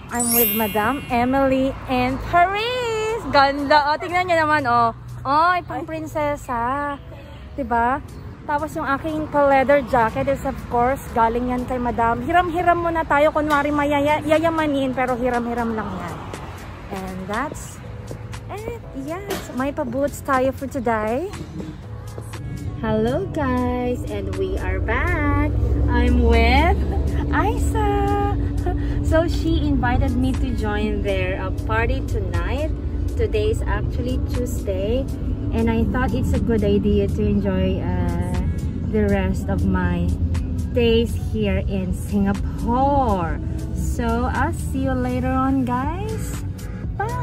I'm with Madam Emily and Paris. Ganda. O, tingnan nyo naman, o. Ay, pang prinsesa. Diba? Tapos yung aking leather jacket is of course, galing yan kay Madam. Hiram-hiram muna tayo. Kunwari yayamanin, pero hiram-hiram lang yan. And that's it. Yes, may pa-boots tayo for today. Hello guys, and we are back. I'm with Isa. So she invited me to join their party tonight. Today is actually Tuesday, and I thought it's a good idea to enjoy the rest of my days here in Singapore. So I'll see you later on, guys. Bye.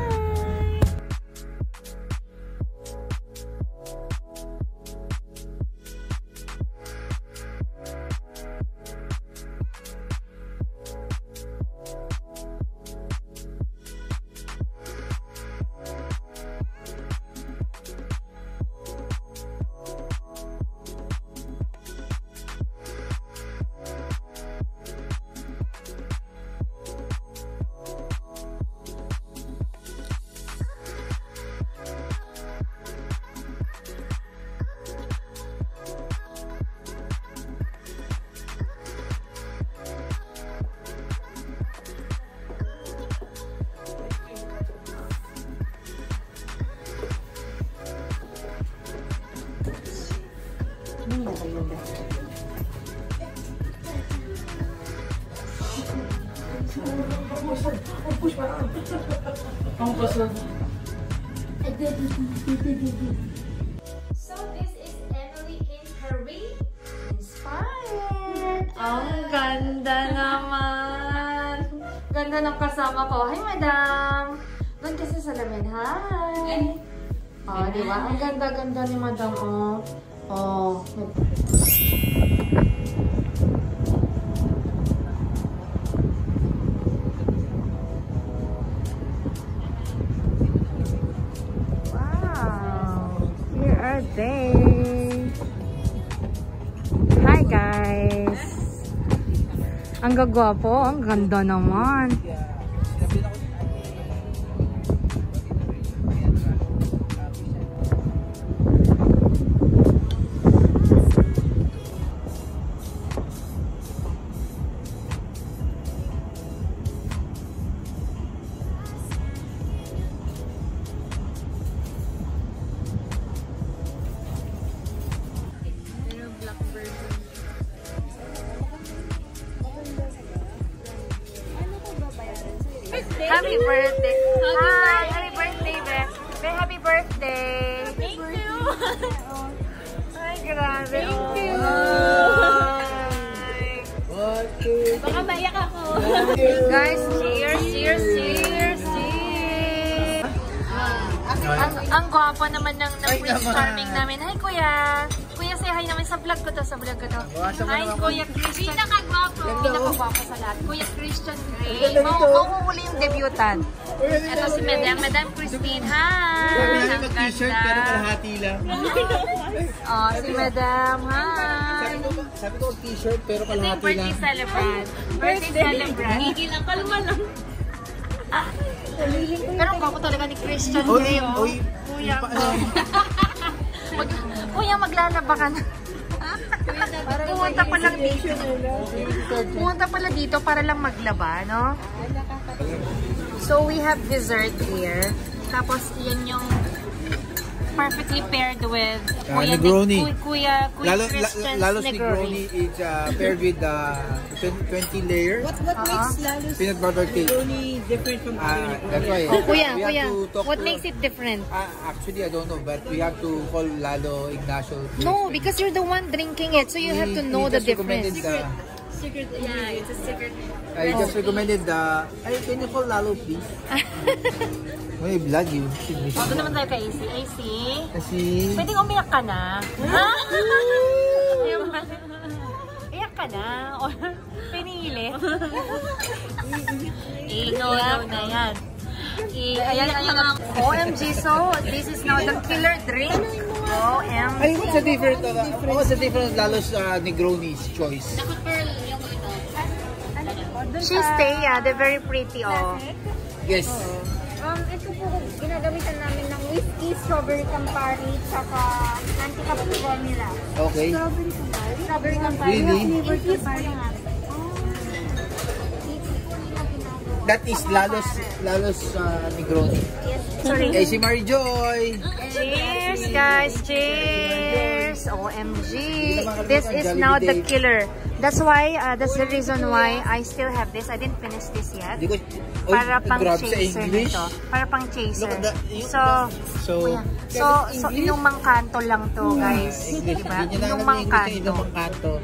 So this is Emily in Paris. Inspired. Ang ganda naman. Ganda ng kasama ko. Hi, Madam. Doon kasi sa lamin. Hi. Oh, di ba? Ang ganda-ganda ni Madam. Oh. Hi guys! Ang gagwapo, ang ganda naman. Happy birthday! Hi! Happy birthday, Beth! Beth, happy birthday! Thank you! Ay, grabe! Thank you! Baka maiyak ako! Guys, cheers! Cheers! Cheers! Cheers! Ang gwapo naman ng Prince Charming namin. Hi, Kuya! Kuya, say hi naman sa vlog ko to. Hi, Kuya Christian. Pinakagwapo. Pinakagwapo sa lahat. Kuya Christian Gray. Mauhuli yung debutant. Ito si Madam Christine. Hi! Ang t-shirt pero kalahati lang. Oh, si Madam. Hi! Sabi ko t-shirt pero kalahati lang. Birthday celebrant. Birthday celebrant. Gigil lang. Kalma lang. Pero ang gwapo talaga ni Christian Gray. Kuya ko. Kuya, maglalaba ka na. Pumunta pala dito para lang maglaba, no? So, we have dessert here. Tapos, yan yung perfectly paired with Negroni. Kuya Christian's Lalo's Negroni is paired with 20 layers. What makes Lalo's peanut butter cake Negroni different from other Negroni? That's why. Kuya, what makes it different? Actually, I don't know, but we have to call Lalo Ignacio. No, because you're the one drinking it, so you have to know the difference. Secret, yeah, it's a secret. I just recommended can you call Lalo, please? May vlog you. Ito naman tayo kay AC. AC? Pwedeng umiyak ka na. Iyak ka na. Or pinilit. No na yan. Ayan. OMG, so this is now the killer drink. OMG. Ay, what's the difference Lalo's Negroni's choice? Naka-pearl yung ito. She's Thea. They're very pretty, oh. Yes. Ito po, ginagamitan namin ng whiskey, strawberry Campari, tsaka anti-cap formula. Okay. Strawberry Campari. Really? Campari. That is Lalos Negroni. Yes. Sorry. Eh, si Mary Joy. Cheers, guys. Cheers. OMG. This is now the killer. That's why, that's the reason why I still have this. I didn't finish this yet. Para pang chaser nito. Para pang chaser. So, inumang kanto lang to, guys. Diba? Inumang kanto.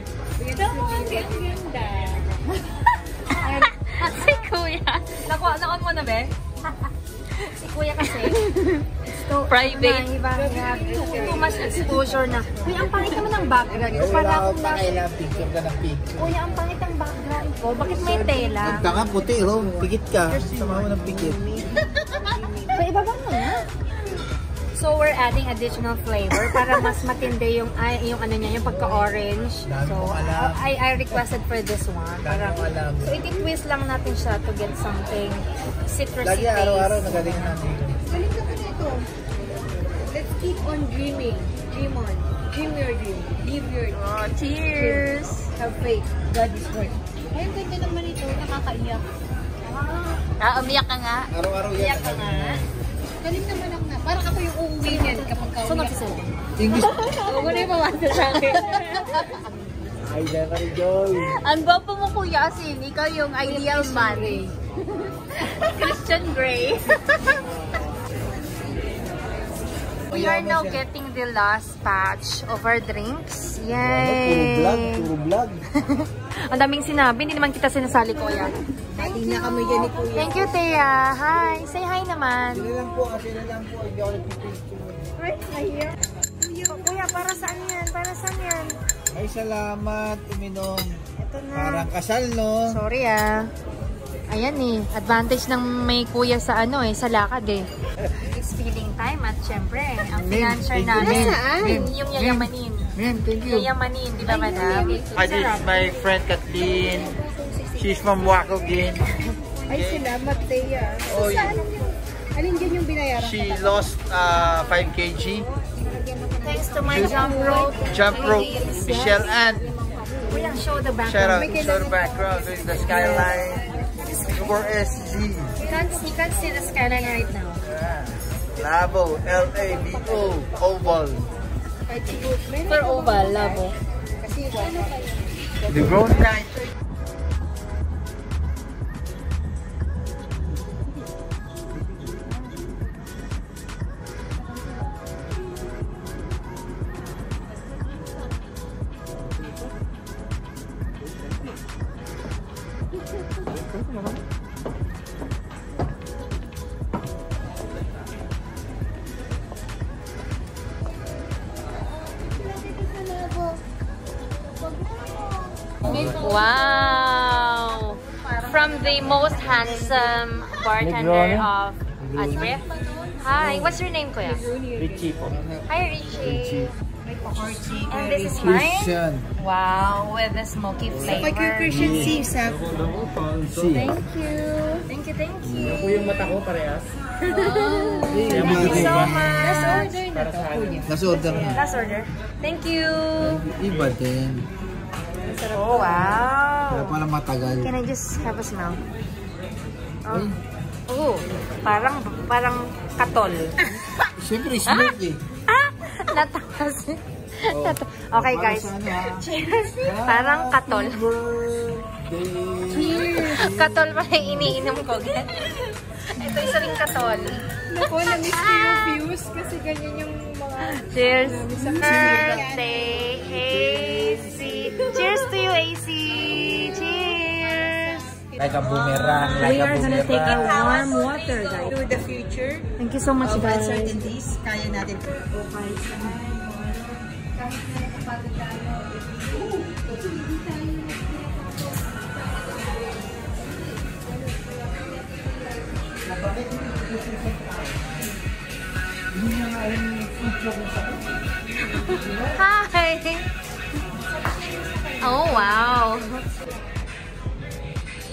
Si Kuya. Nakuha mo na, be? Si Kuya kasi. Private. Too much exposure na. Kuya, ang pangit naman ng background ko. Para akong picture ka ng picture. Kuya, ang pangit ang background ko. Bakit may tela? Magtaka puti, oh. Pikit ka. Sama mo ng pikit. Kuya, ibaba mo na. So, we're adding additional flavor para mas matindi yung ano niya, yung pagka-orange. So, I requested for this one. So, iti-twist lang natin siya to get something citrusy taste. Lagi araw-araw nagaling natin. Balik ka na ito. Let's keep on dreaming. Dream on. Dream your dream. Live your dream. Oh, cheers! Have faith. God is worth. Ay, ang ganda naman ito. Nakakaiyak. Umiyak ka nga. Araw-araw yan. Umiyak ka nga. Galing naman ako na. Parang ako yung uuwi niyan kapag kauwi ako. English. Huwag mo na yung mawasa sa akin. Ay, Mary Joy. Ang gwapo mo, Kuya Asin. Ikaw yung ideal man. Christian Grey. We are now getting the last batch of our drinks. Yay! Puro vlog. Ang daming sinabi. Hindi naman kita sinasali, Kuya. Ating nakamay yan ni Kuya. Thank you, Thea. Hi. Say hi naman. Sila lang po. Hindi ako nagpipicture. Right, nahiya. Kuya, para saan yan? Para saan yan? Ay, salamat. Uminom. Ito na. Parang kasal, no? Sorry, ah. Ayan eh. Advantage ng may kuya sa ano eh. Sa lakad eh. It's feeding time at syempre, ang financer namin. Yung yayamanin. Ma'am, thank you. Yayamanin, di ba, madam? Hi, this is my friend Kathleen. She's from Wacogin. Ay, salamat, Thea. Oh, Alin dyan yung binayaran? she lost 5 kg. Thanks to my jump rope. Michelle Ann. Kuya, show the back. Shout out to the background with the skyline. For SG. You can't see the skyline right now. Labo, L-A-B-O, Oval. For oval, labo. The grown night. Wow! From the most handsome bartender of Adrift. Hi, what's your name, Kuya? Richie po. Hi, Richie. And this is mine. Wow, with the smoky flavor. Like your Christian Seas, ha? Thank you. Thank you, thank you. Ako yung mata ko parehas. Thank you so much. Last order na. Last order. Thank you. Iba din. Oh, wow. Kaya pala matagal. Can I just have a smell? Oh, parang katol. Siyempre, smoke eh. Natakas. Okay, guys. Cheers. Parang katol. Cheers. Katol pa yung iniinom ko. Ito isa ring katol. Naku, na-miss ko yung views kasi ganyan yung mga... Cheers. Birthday, AC. Cheers to you, AC. Cheers. Like a boomerang. We are gonna take a warm water, guys. To the future Thank you so much, of guys. uncertainties, kaya natin. Hi. Oh, wow.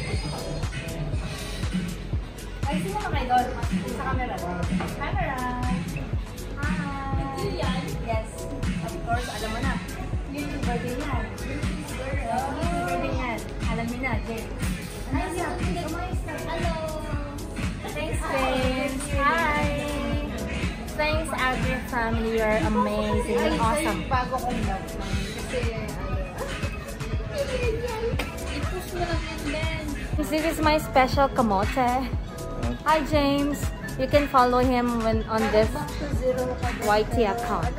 Camera. Hi. Yes. Of course, alam mo na. YouTuber din yan. YouTuber din yan. Alam niyo na, James. Hello. Thanks, James. Hi. Thanks, Agri family. You're amazing and awesome. Bago kong vlog kasi i-push mo lang yan, Ben. This is my special kamote. Hi, James. You can follow him when on this YT account.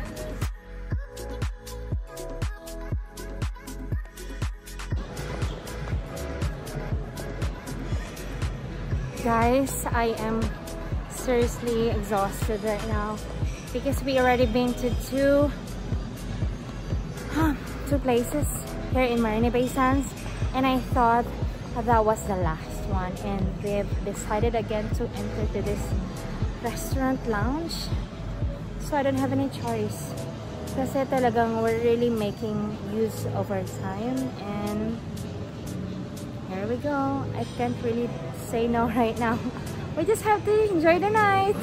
Guys, I am seriously exhausted right now because we already been to two places here in Marina Bay Sands, and I thought that was the last one, and we've decided again to enter to this restaurant lounge, so I don't have any choice kasi talagang we're really making use of our time, and here we go. I can't really say no right now. We just have to enjoy the night.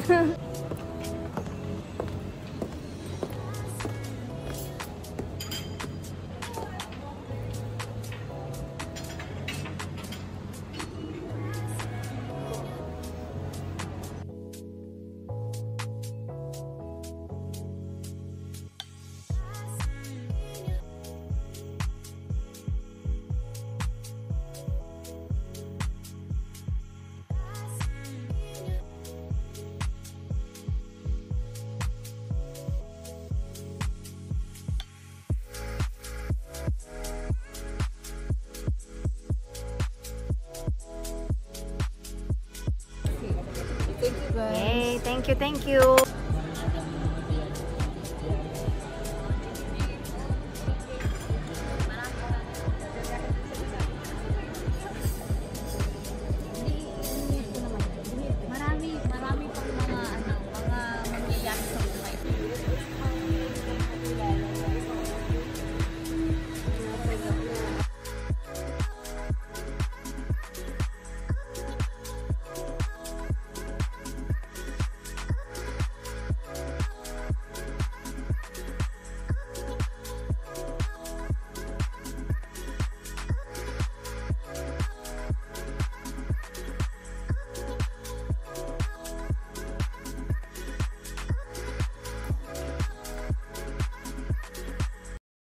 Yay, thank you, thank you.